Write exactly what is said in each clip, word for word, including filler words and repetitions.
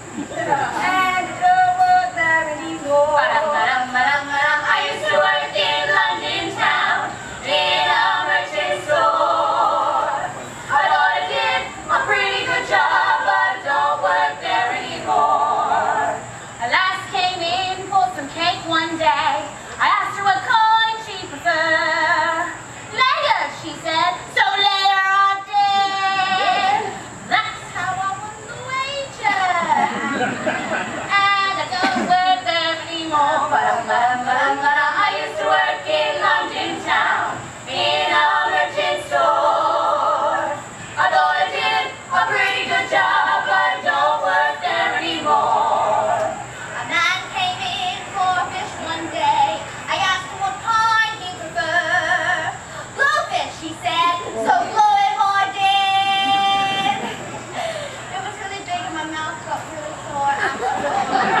And I don't work there anymore. I used to work in London town in a merchant store. I thought I did a pretty good job, but I don't work there anymore. A lass came in for some cake one day. I asked her what kind she preferred. Later, she said, so later I did. That's how I won the wager. And I don't work there anymore. I used to work in London town in a merchant store. I thought I did a pretty good job, but I don't work there anymore. A man came in for fish one day. I asked him what kind he preferred. Blowfish, he said, so blow it I did. It was really big and my mouth got really sore after.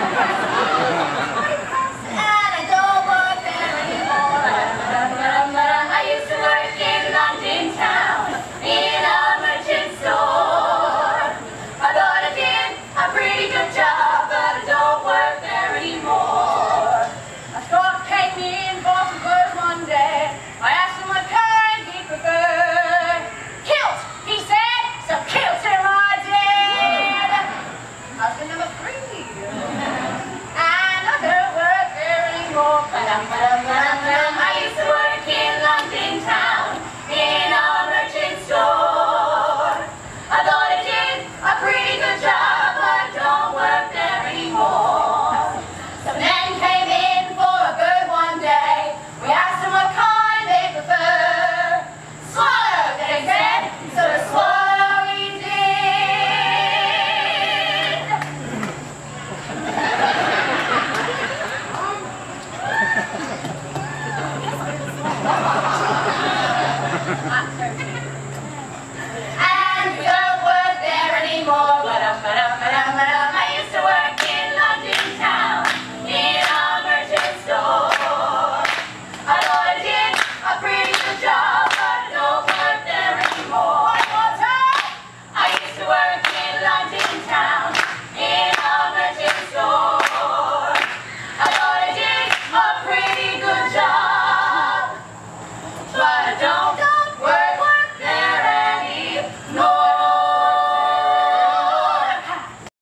And I don't work there anymore. I used to work in London town in a merchant store. I thought I did a pretty good job, but I don't work there anymore. A stork came in for some clothes one day. I asked him what kind he preferred. Kilt, he said, so kilt him I did. Husband number three. And I don't work there anymore.